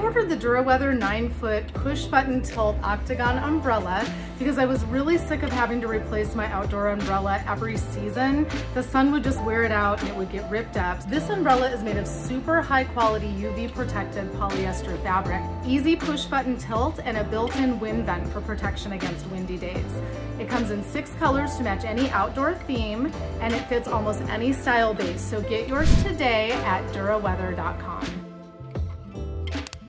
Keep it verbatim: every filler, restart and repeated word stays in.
ordered the DuraWeather nine foot push button tilt octagon umbrella because I was really sick of having to replace my outdoor umbrella every season. The sun would just wear it out and it would get ripped up. This umbrella is made of super high quality U V protected polyester fabric, easy push button tilt, and a built-in wind vent for protection against windy days. It comes in six colors to match any outdoor theme, and it fits almost any style base. So get yours today at Dura Weather dot com.